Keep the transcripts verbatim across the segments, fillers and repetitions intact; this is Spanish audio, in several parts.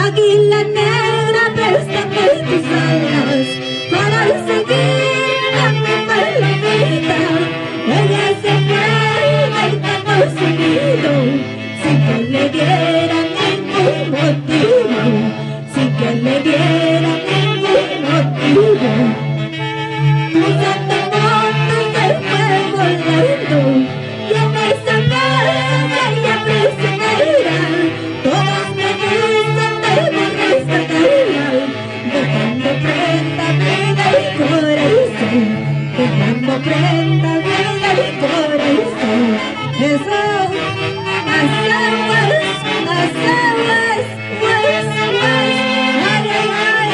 Águila negra, préstame tus alas para seguir a mi palomita. Ella se fue dejando su nido sin que le diera ningún motivo, sin que le diera ningún motivo. Tu santo monte se fue volando y en esa nave ella prisionera. Todos me dicen debo rescatarla, dejando prenda vida y corazón, dejando prenda vida y corazón. Eso, las aguas, las aguas, pues, pues, ay, ay, ay.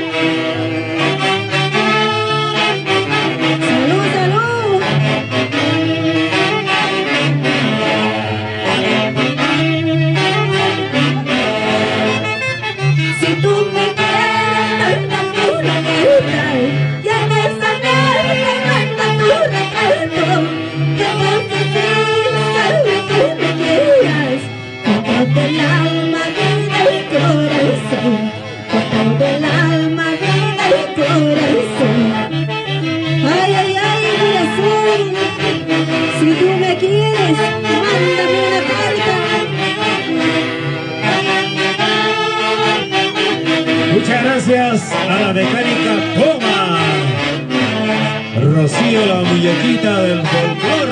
Salud, salud. Si tú me quieres, dame una vuelta y en esa nave manda tu retrato. Que no sé si sabes que me quieras, con todo el alma, vida y corazón, con todo el alma, vida y corazón. Ay, ay, ay, corazón, si tú me quieres, mándame una carta. Muchas gracias a la mecánica Poma, Rocío la muñequita del folclor.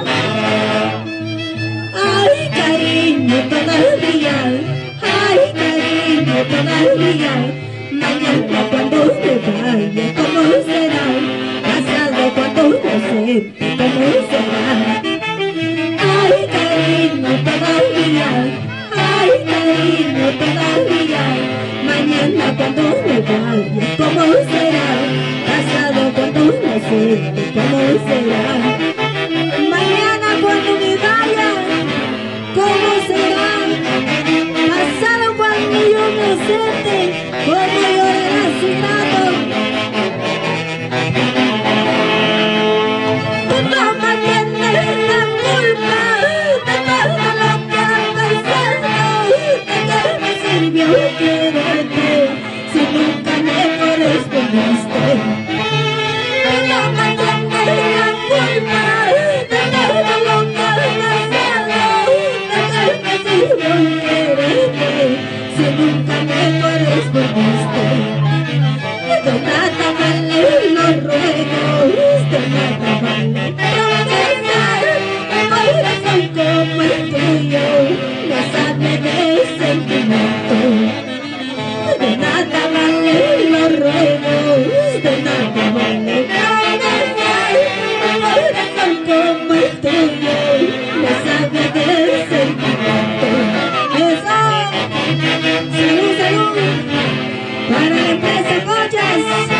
Ay, cariño, todavía, ay, cariño, todavía. Mañana cuando me vaya, ¿cómo será? Pasado cuando me acepte, ¿cómo será? Ay, cariño, todavía, ay, cariño, todavía. Mañana cuando me vaya, ¿cómo será? Pasado cuando me acepte, ¿cómo será? Mañana cuando me vaya, ¿cómo será? Pasado cuando yo me acepte, ¿cómo llorará su rato? Tu mamá tiene la culpa de todo lo que ha pasado. ¿De qué me sirvió quererte si nunca me correspondiste? Tu mamá tiene la culpa de todo lo que ha pasado. ¿De qué me sirvió quererte si nunca me correspondiste? De nada vale los ruegos, de nada vale promesas. Un corazón como el tuyo no sabe de sentimiento. De nada vale los ruegos, de nada vale promesas. Un corazón como el tuyo no sabe de sentimiento. Eso, salud, salud, para la empresa Joyas.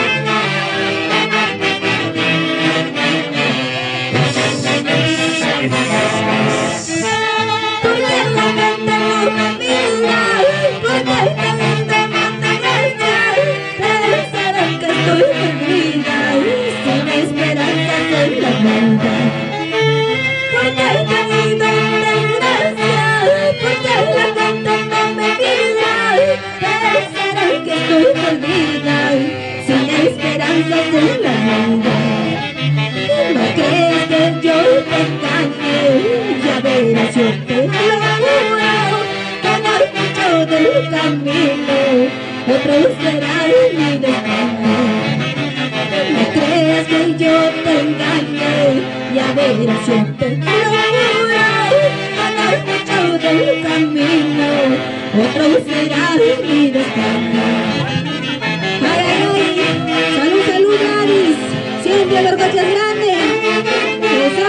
Porque la gente no me mira, porque la gente no me aprecia, pensarán que estoy perdida sin esperanzas en la vida. Porque he tenido desgracia, porque la gente no me mira, pensarán que estoy perdida sin esperanzas en la vida. ¿No crees que yo te engañe? Ya verás, yo te lo juro, que no hay mucho del camino, otro será mi destino. ¿No crees que yo te engañe? Ya verás, yo te lo juro, que no hay mucho del camino, otro será mi destino. Ay, ay, ay, salud, salud, Gladys, siempre el orgullo es grande. Eso.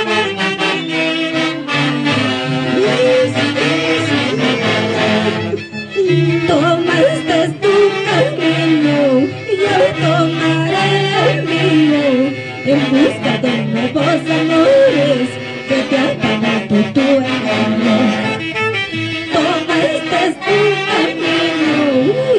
Tomaste tu camino y yo tomaré el mío en busca de nuevos amores que te han pagado tu engaño. Tomaste tu camino y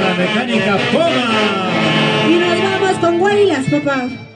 la mecánica Poma. Y nos vamos con Guaylas, papá.